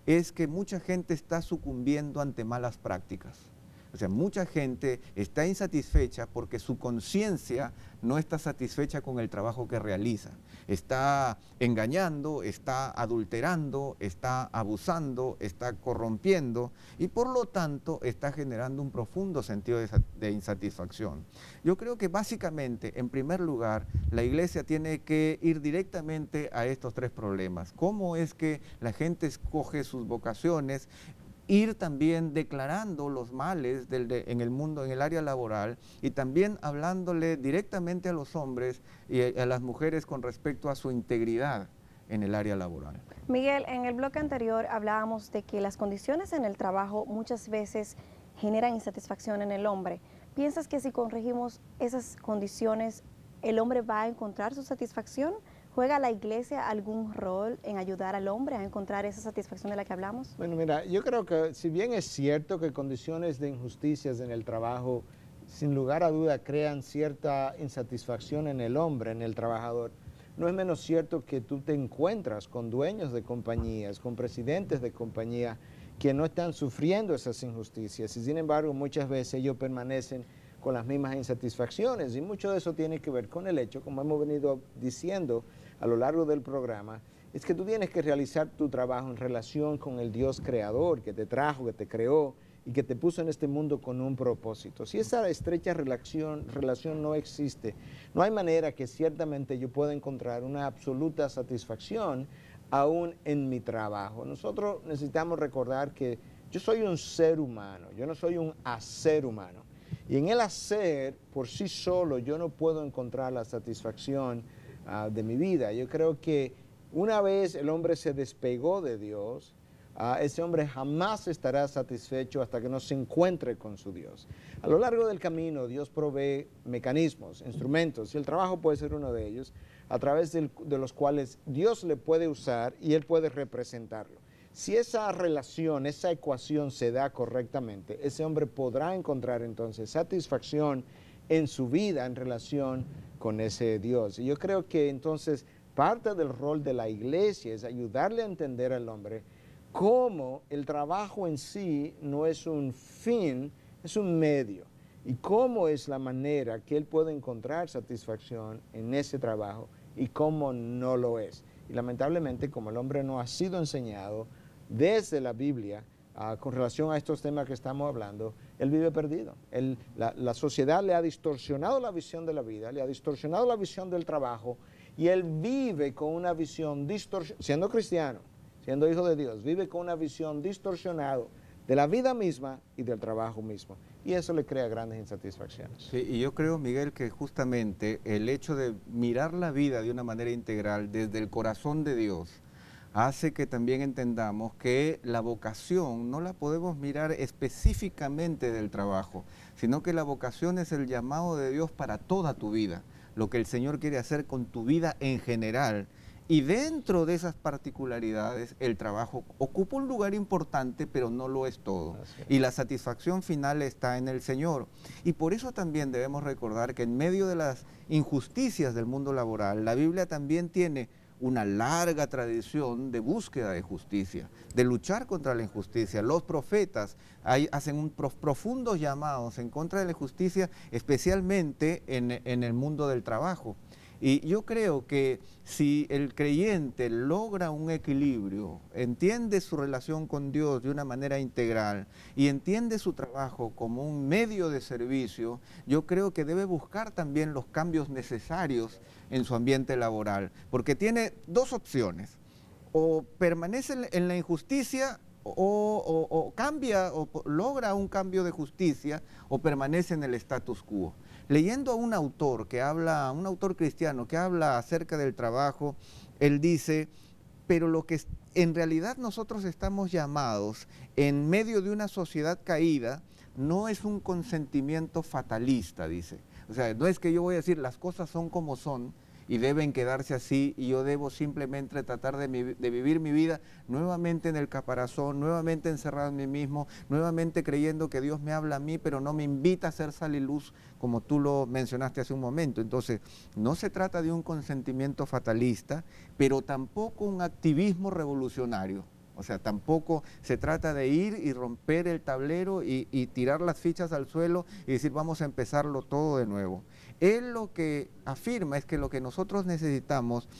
es que mucha gente está sucumbiendo ante malas prácticas. O sea, mucha gente está insatisfecha porque su conciencia no está satisfecha con el trabajo que realiza. Está engañando, está adulterando, está abusando, está corrompiendo y por lo tanto está generando un profundo sentido de insatisfacción. Yo creo que básicamente, en primer lugar, la iglesia tiene que ir directamente a estos tres problemas. ¿Cómo es que la gente escoge sus vocaciones? Ir también declarando los males en el mundo, en el área laboral, y también hablándole directamente a los hombres y a las mujeres con respecto a su integridad en el área laboral. Miguel, en el bloque anterior hablábamos de que las condiciones en el trabajo muchas veces generan insatisfacción en el hombre. ¿Piensas que si corregimos esas condiciones, el hombre va a encontrar su satisfacción? ¿Juega la iglesia algún rol en ayudar al hombre a encontrar esa satisfacción de la que hablamos? Bueno, mira, yo creo que si bien es cierto que condiciones de injusticias en el trabajo, sin lugar a duda, crean cierta insatisfacción en el hombre, en el trabajador, no es menos cierto que tú te encuentras con dueños de compañías, con presidentes de compañías que no están sufriendo esas injusticias y sin embargo muchas veces ellos permanecen con las mismas insatisfacciones y mucho de eso tiene que ver con el hecho, como hemos venido diciendo a lo largo del programa, es que tú tienes que realizar tu trabajo en relación con el Dios creador que te trajo, que te creó y que te puso en este mundo con un propósito. Si esa estrecha relación no existe, no hay manera que ciertamente yo pueda encontrar una absoluta satisfacción aún en mi trabajo. Nosotros necesitamos recordar que yo soy un ser humano, yo no soy un hacer humano. Y en el hacer, por sí solo, yo no puedo encontrar la satisfacción de mi vida. Yo creo que una vez el hombre se despegó de Dios, ese hombre jamás estará satisfecho hasta que no se encuentre con su Dios. A lo largo del camino, Dios provee mecanismos, instrumentos, y el trabajo puede ser uno de ellos, a través de los cuales Dios le puede usar y Él puede representarlo. Si esa relación, esa ecuación se da correctamente, ese hombre podrá encontrar entonces satisfacción en su vida en relación con ese Dios. Y yo creo que entonces parte del rol de la iglesia es ayudarle a entender al hombre cómo el trabajo en sí no es un fin, es un medio. Y cómo es la manera que él puede encontrar satisfacción en ese trabajo y cómo no lo es. Y lamentablemente, como el hombre no ha sido enseñado desde la Biblia con relación a estos temas que estamos hablando, él vive perdido. La sociedad le ha distorsionado la visión de la vida, le ha distorsionado la visión del trabajo y él vive con una visión distorsionada, siendo cristiano, siendo hijo de Dios, vive con una visión distorsionada de la vida misma y del trabajo mismo. Y eso le crea grandes insatisfacciones. Sí, y yo creo, Miguel, que justamente el hecho de mirar la vida de una manera integral desde el corazón de Dios hace que también entendamos que la vocación no la podemos mirar específicamente del trabajo, sino que la vocación es el llamado de Dios para toda tu vida, lo que el Señor quiere hacer con tu vida en general. Y dentro de esas particularidades, el trabajo ocupa un lugar importante, pero no lo es todo. Y la satisfacción final está en el Señor. Y por eso también debemos recordar que en medio de las injusticias del mundo laboral, la Biblia también tiene una larga tradición de búsqueda de justicia, de luchar contra la injusticia. Los profetas hacen profundos llamados en contra de la injusticia, especialmente en el mundo del trabajo. Y yo creo que si el creyente logra un equilibrio, entiende su relación con Dios de una manera integral y entiende su trabajo como un medio de servicio, yo creo que debe buscar también los cambios necesarios en su ambiente laboral, porque tiene dos opciones: o permanece en la injusticia o cambia o logra un cambio de justicia, o permanece en el status quo. Leyendo a un autor un autor cristiano que habla acerca del trabajo, él dice: pero lo que en realidad nosotros estamos llamados en medio de una sociedad caída no es un consentimiento fatalista, dice. O sea, no es que yo voy a decir las cosas son como son y deben quedarse así, y yo debo simplemente tratar de vivir mi vida nuevamente en el caparazón, nuevamente encerrado en mí mismo, nuevamente creyendo que Dios me habla a mí, pero no me invita a hacer sal y luz, como tú lo mencionaste hace un momento. Entonces, no se trata de un consentimiento fatalista, pero tampoco un activismo revolucionario. O sea, tampoco se trata de ir y romper el tablero y tirar las fichas al suelo y decir vamos a empezarlo todo de nuevo. Él lo que afirma es que lo que nosotros necesitamos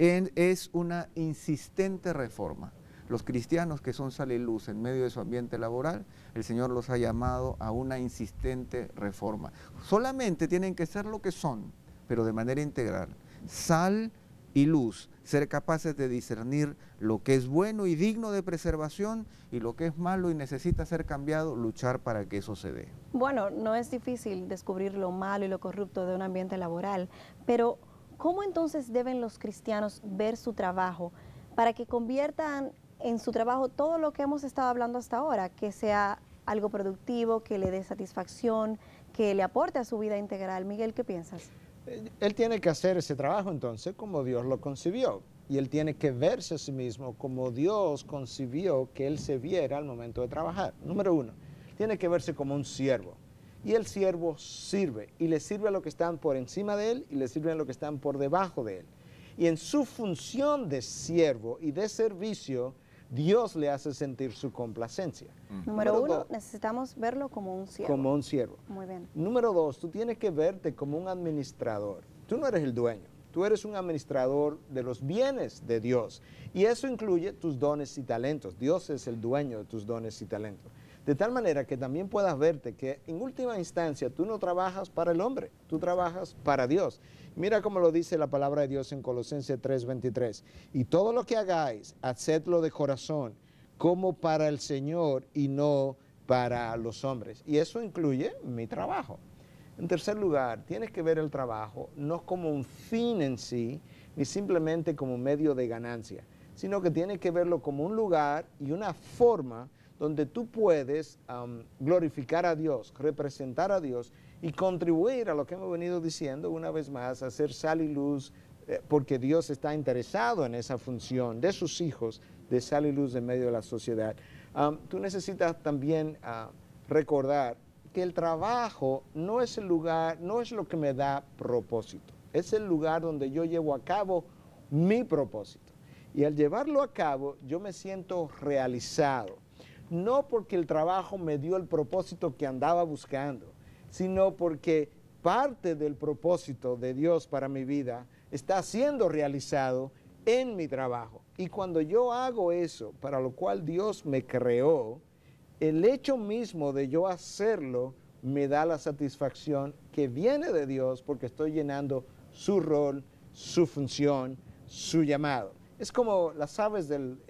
es una insistente reforma. Los cristianos que son sal y luz en medio de su ambiente laboral, el Señor los ha llamado a una insistente reforma. Solamente tienen que ser lo que son, pero de manera integral. Sal y luz, ser capaces de discernir lo que es bueno y digno de preservación y lo que es malo y necesita ser cambiado, luchar para que eso se dé. Bueno, no es difícil descubrir lo malo y lo corrupto de un ambiente laboral, pero ¿cómo entonces deben los cristianos ver su trabajo para que conviertan en su trabajo todo lo que hemos estado hablando hasta ahora, que sea algo productivo, que le dé satisfacción, que le aporte a su vida integral? Miguel, ¿qué piensas? Él tiene que hacer ese trabajo entonces como Dios lo concibió, y él tiene que verse a sí mismo como Dios concibió que él se viera al momento de trabajar. Número uno, tiene que verse como un siervo, y el siervo sirve, y le sirve a los que están por encima de él y le sirve a los que están por debajo de él. Y en su función de siervo y de servicio, Dios le hace sentir su complacencia. Número uno, necesitamos verlo como un siervo. Como un siervo. Muy bien. Número dos, tú tienes que verte como un administrador. Tú no eres el dueño, tú eres un administrador de los bienes de Dios. Y eso incluye tus dones y talentos. Dios es el dueño de tus dones y talentos. De tal manera que también puedas verte que en última instancia tú no trabajas para el hombre, tú trabajas para Dios. Mira cómo lo dice la palabra de Dios en Colosenses 3:23. Y todo lo que hagáis, hacedlo de corazón, como para el Señor y no para los hombres. Y eso incluye mi trabajo. En tercer lugar, tienes que ver el trabajo no como un fin en sí, ni simplemente como un medio de ganancia, sino que tienes que verlo como un lugar y una forma donde tú puedes glorificar a Dios, representar a Dios y contribuir a lo que hemos venido diciendo una vez más, a ser sal y luz, porque Dios está interesado en esa función de sus hijos, de sal y luz en medio de la sociedad. Tú necesitas también recordar que el trabajo no es el lugar, no es lo que me da propósito, es el lugar donde yo llevo a cabo mi propósito. Y al llevarlo a cabo, yo me siento realizado. No porque el trabajo me dio el propósito que andaba buscando, sino porque parte del propósito de Dios para mi vida está siendo realizado en mi trabajo. Y cuando yo hago eso, para lo cual Dios me creó, el hecho mismo de yo hacerlo me da la satisfacción que viene de Dios porque estoy llenando su rol, su función, su llamado. Es como las aves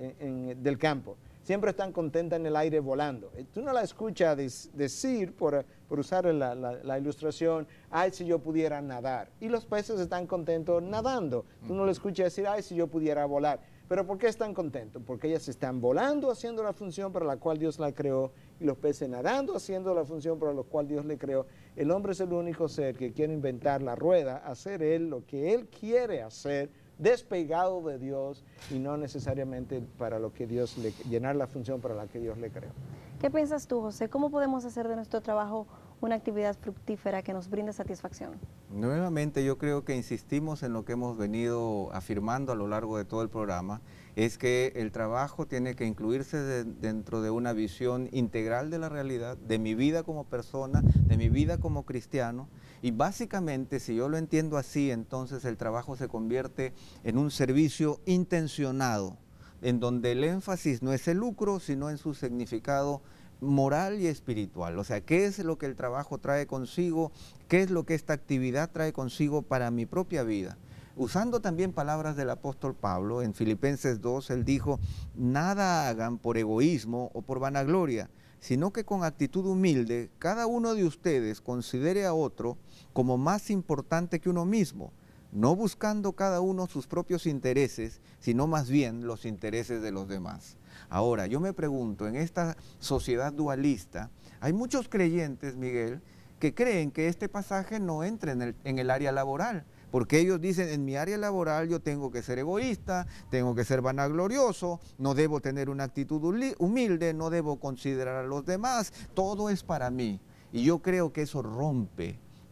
del campo. Siempre están contentas en el aire volando. Tú no la escuchas decir, por usar la ilustración, ay, si yo pudiera nadar. Y los peces están contentos nadando. Tú no la escuchas decir, ay, si yo pudiera volar. ¿Pero por qué están contentos? Porque ellas están volando, haciendo la función para la cual Dios la creó, y los peces nadando, haciendo la función para la cual Dios le creó. El hombre es el único ser que quiere inventar la rueda, hacer él lo que él quiere hacer, despegado de Dios y no necesariamente para lo que Dios llenar la función para la que Dios le creó. ¿Qué piensas tú, José? ¿Cómo podemos hacer de nuestro trabajo una actividad fructífera que nos brinde satisfacción? Nuevamente yo creo que insistimos en lo que hemos venido afirmando a lo largo de todo el programa, es que el trabajo tiene que incluirse dentro de una visión integral de la realidad, de mi vida como persona, de mi vida como cristiano, y básicamente si yo lo entiendo así, entonces el trabajo se convierte en un servicio intencionado, en donde el énfasis no es el lucro, sino en su significado moral y espiritual. O sea, ¿qué es lo que el trabajo trae consigo? ¿Qué es lo que esta actividad trae consigo para mi propia vida? Usando también palabras del apóstol Pablo, en Filipenses 2, él dijo, nada hagan por egoísmo o por vanagloria, sino que con actitud humilde, cada uno de ustedes considere a otro como más importante que uno mismo, no buscando cada uno sus propios intereses, sino más bien los intereses de los demás. Ahora, yo me pregunto, en esta sociedad dualista, hay muchos creyentes, Miguel, que creen que este pasaje no entra en el área laboral, porque ellos dicen, en mi área laboral yo tengo que ser egoísta, tengo que ser vanaglorioso, no debo tener una actitud humilde, no debo considerar a los demás, todo es para mí. Y yo creo que eso rompe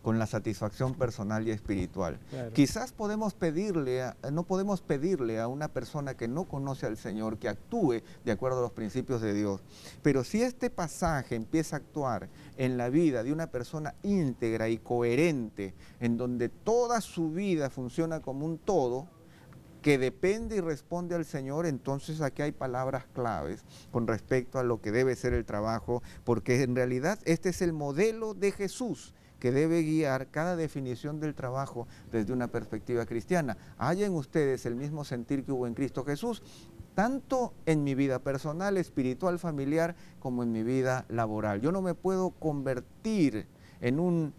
con la satisfacción personal y espiritual. Claro. Quizás no podemos pedirle a una persona que no conoce al Señor que actúe de acuerdo a los principios de Dios, pero si este pasaje empieza a actuar en la vida de una persona íntegra y coherente, en donde toda su vida funciona como un todo, que depende y responde al Señor, entonces aquí hay palabras claves con respecto a lo que debe ser el trabajo, porque en realidad este es el modelo de Jesús que debe guiar cada definición del trabajo desde una perspectiva cristiana. Hallen ustedes el mismo sentir que hubo en Cristo Jesús, tanto en mi vida personal, espiritual, familiar, como en mi vida laboral. Yo no me puedo convertir en un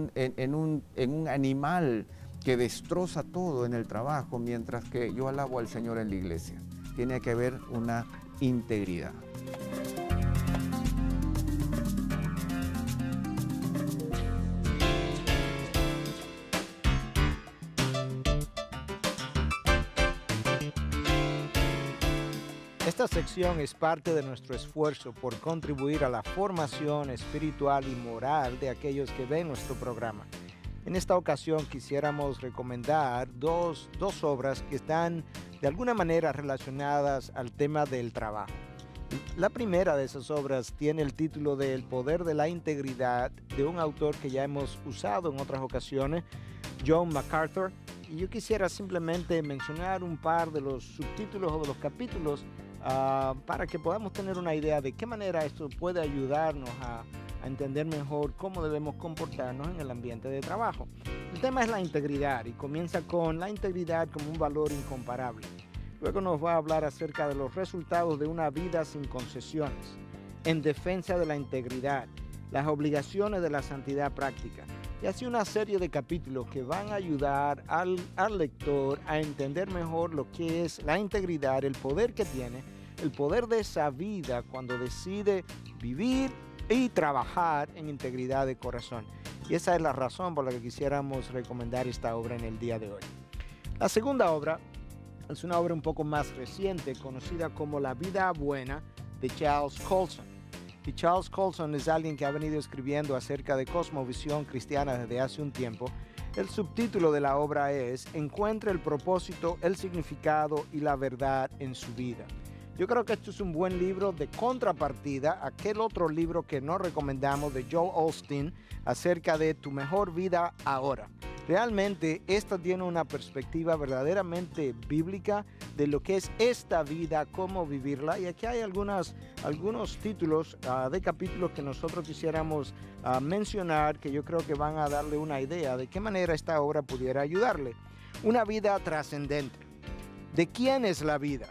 animal que destroza todo en el trabajo, mientras que yo alabo al Señor en la iglesia. Tiene que haber una integridad. Esta sección es parte de nuestro esfuerzo por contribuir a la formación espiritual y moral de aquellos que ven nuestro programa. En esta ocasión quisiéramos recomendar dos obras que están de alguna manera relacionadas al tema del trabajo. La primera de esas obras tiene el título de El poder de la integridad, de un autor que ya hemos usado en otras ocasiones, John MacArthur. Y yo quisiera simplemente mencionar un par de los subtítulos o de los capítulos para que podamos tener una idea de qué manera esto puede ayudarnos a entender mejor cómo debemos comportarnos en el ambiente de trabajo. El tema es la integridad y comienza con la integridad como un valor incomparable. Luego nos va a hablar acerca de los resultados de una vida sin concesiones, en defensa de la integridad, las obligaciones de la santidad práctica, y así una serie de capítulos que van a ayudar al lector a entender mejor lo que es la integridad, el poder que tiene, el poder de esa vida cuando decide vivir y trabajar en integridad de corazón. Y esa es la razón por la que quisiéramos recomendar esta obra en el día de hoy. La segunda obra es una obra un poco más reciente, conocida como La vida buena, de Charles Colson. Y Charles Colson es alguien que ha venido escribiendo acerca de cosmovisión cristiana desde hace un tiempo. El subtítulo de la obra es Encuentre el propósito, el significado y la verdad en su vida. Yo creo que esto es un buen libro de contrapartida a aquel otro libro que nos recomendamos de Joel Osteen acerca de Tu mejor vida ahora. Realmente esta tiene una perspectiva verdaderamente bíblica de lo que es esta vida, cómo vivirla, y aquí hay algunos títulos de capítulos que nosotros quisiéramos mencionar, que yo creo que van a darle una idea de qué manera esta obra pudiera ayudarle. Una vida trascendente. ¿De quién es la vida?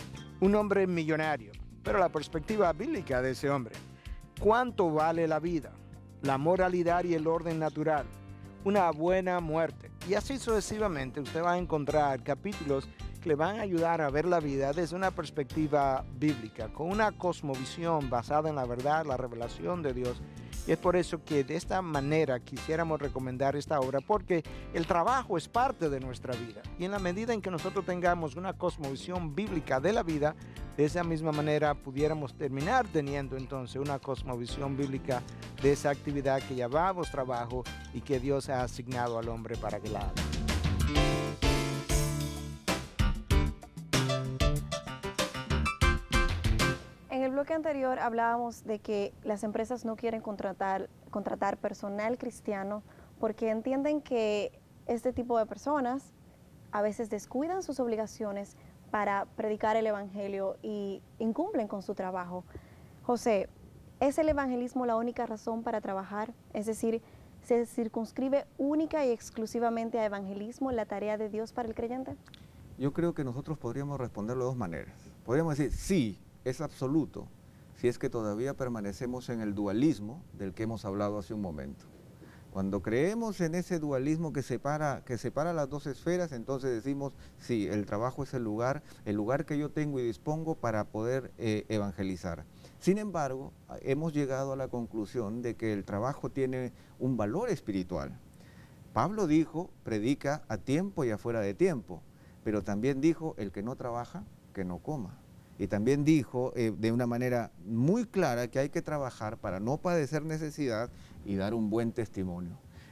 Un hombre millonario, pero la perspectiva bíblica de ese hombre. ¿Cuánto vale la vida? La moralidad y el orden natural. Una buena muerte. Y así sucesivamente usted va a encontrar capítulos que le van a ayudar a ver la vida desde una perspectiva bíblica, con una cosmovisión basada en la verdad, la revelación de Dios. Y es por eso que de esta manera quisiéramos recomendar esta obra, porque el trabajo es parte de nuestra vida. Y en la medida en que nosotros tengamos una cosmovisión bíblica de la vida, de esa misma manera pudiéramos terminar teniendo entonces una cosmovisión bíblica de esa actividad que llamamos trabajo y que Dios ha asignado al hombre para que la haga. En el bloque anterior hablábamos de que las empresas no quieren contratar personal cristiano porque entienden que este tipo de personas a veces descuidan sus obligaciones para predicar el evangelio y incumplen con su trabajo. José, ¿es el evangelismo la única razón para trabajar? Es decir, ¿se circunscribe única y exclusivamente a evangelismo la tarea de Dios para el creyente? Yo creo que nosotros podríamos responderlo de dos maneras. Podríamos decir, sí, es absoluto, si es que todavía permanecemos en el dualismo del que hemos hablado hace un momento. Cuando creemos en ese dualismo que separa las dos esferas, entonces decimos, sí, el trabajo es el lugar que yo tengo y dispongo para poder evangelizar. Sin embargo, hemos llegado a la conclusión de que el trabajo tiene un valor espiritual. Pablo dijo, predica a tiempo y afuera de tiempo, pero también dijo, el que no trabaja, que no coma. Y también dijo de una manera muy clara que hay que trabajar para no padecer necesidad y dar un buen testimonio.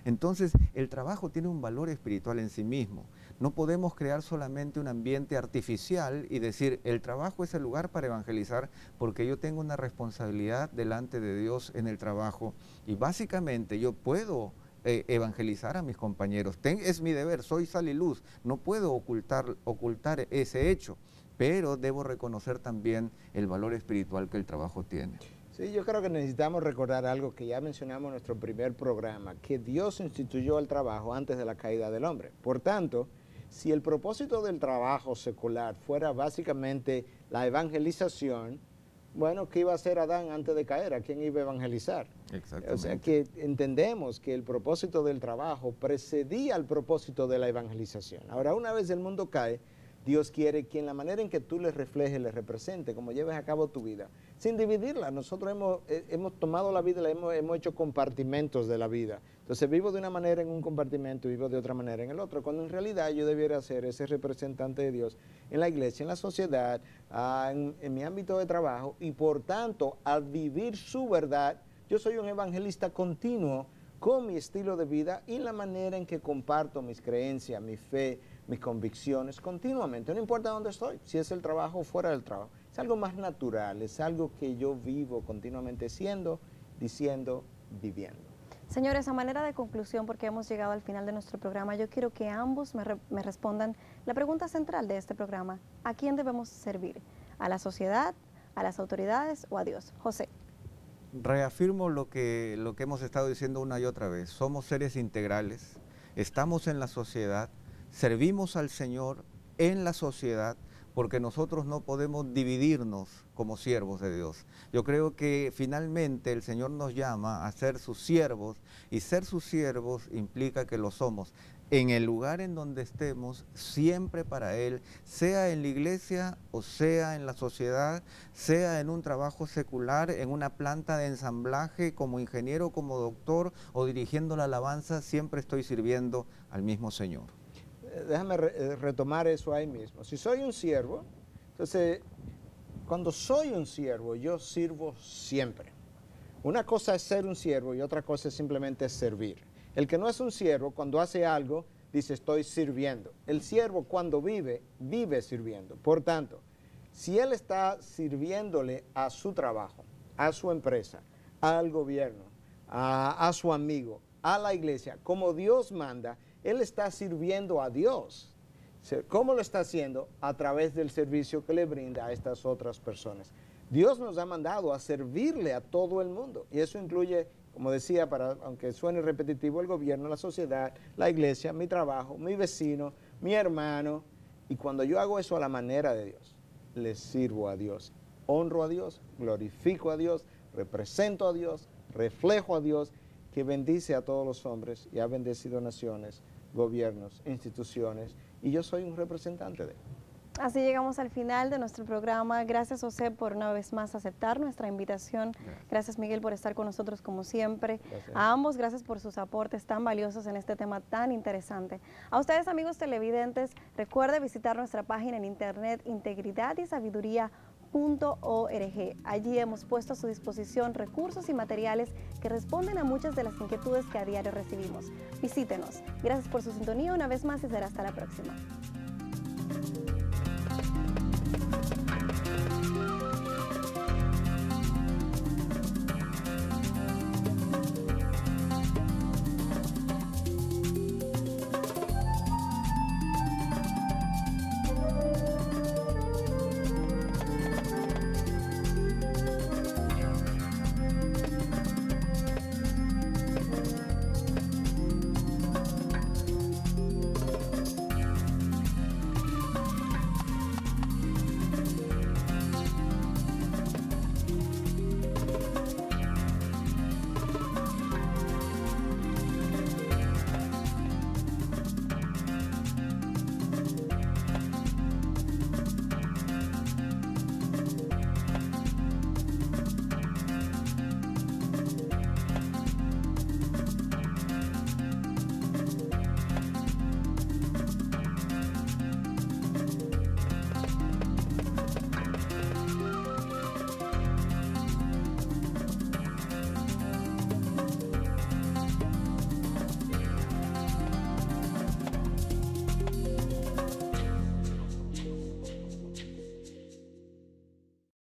Entonces, el trabajo tiene un valor espiritual en sí mismo. No podemos crear solamente un ambiente artificial y decir, el trabajo es el lugar para evangelizar, porque yo tengo una responsabilidad delante de Dios en el trabajo. Y básicamente yo puedo evangelizar a mis compañeros. Es mi deber, soy sal y luz. No puedo ocultar ese hecho, pero debo reconocer también el valor espiritual que el trabajo tiene. Sí, yo creo que necesitamos recordar algo que ya mencionamos en nuestro primer programa, que Dios instituyó el trabajo antes de la caída del hombre. Por tanto, si el propósito del trabajo secular fuera básicamente la evangelización, bueno, ¿qué iba a hacer Adán antes de caer? ¿A quién iba a evangelizar? Exactamente. O sea que entendemos que el propósito del trabajo precedía al propósito de la evangelización. Ahora, una vez el mundo cae, Dios quiere que en la manera en que tú le reflejes, le represente, como lleves a cabo tu vida, sin dividirla. Nosotros hemos tomado la vida, hemos hecho compartimentos de la vida. Entonces vivo de una manera en un compartimento y vivo de otra manera en el otro, cuando en realidad yo debiera ser ese representante de Dios en la iglesia, en la sociedad, en mi ámbito de trabajo, y por tanto, al vivir su verdad, yo soy un evangelista continuo con mi estilo de vida y la manera en que comparto mis creencias, mi fe, mis convicciones continuamente, no importa dónde estoy, si es el trabajo o fuera del trabajo. Es algo más natural, es algo que yo vivo continuamente siendo, diciendo, viviendo. Señores, a manera de conclusión, porque hemos llegado al final de nuestro programa, yo quiero que ambos me respondan la pregunta central de este programa. ¿A quién debemos servir? ¿A la sociedad, a las autoridades o a Dios? José. Reafirmo lo que hemos estado diciendo una y otra vez. Somos seres integrales, estamos en la sociedad, servimos al Señor en la sociedad, porque nosotros no podemos dividirnos como siervos de Dios. Yo creo que finalmente el Señor nos llama a ser sus siervos, y ser sus siervos implica que lo somos en el lugar en donde estemos, siempre para Él, sea en la iglesia o sea en la sociedad, sea en un trabajo secular, en una planta de ensamblaje, como ingeniero, como doctor o dirigiendo la alabanza, siempre estoy sirviendo al mismo Señor. Déjame retomar eso ahí mismo. Si soy un siervo, entonces, cuando soy un siervo, yo sirvo siempre. Una cosa es ser un siervo y otra cosa es simplemente servir. El que no es un siervo, cuando hace algo, dice estoy sirviendo. El siervo cuando vive, vive sirviendo. Por tanto, si él está sirviéndole a su trabajo, a su empresa, al gobierno, a su amigo, a la iglesia, como Dios manda, él está sirviendo a Dios. ¿Cómo lo está haciendo? A través del servicio que le brinda a estas otras personas. Dios nos ha mandado a servirle a todo el mundo, y eso incluye, como decía, aunque suene repetitivo, el gobierno, la sociedad, la iglesia, mi trabajo, mi vecino, mi hermano. Y cuando yo hago eso a la manera de Dios, le sirvo a Dios, honro a Dios, glorifico a Dios, represento a Dios, reflejo a Dios, que bendice a todos los hombres y ha bendecido naciones, gobiernos, instituciones, y yo soy un representante de él. Así llegamos al final de nuestro programa. Gracias, José, por una vez más aceptar nuestra invitación. Gracias, Miguel, por estar con nosotros como siempre. Gracias. A ambos, gracias por sus aportes tan valiosos en este tema tan interesante. A ustedes, amigos televidentes, recuerde visitar nuestra página en internet integridadysabiduría.org. Allí hemos puesto a su disposición recursos y materiales que responden a muchas de las inquietudes que a diario recibimos. Visítenos. Gracias por su sintonía una vez más y será hasta la próxima.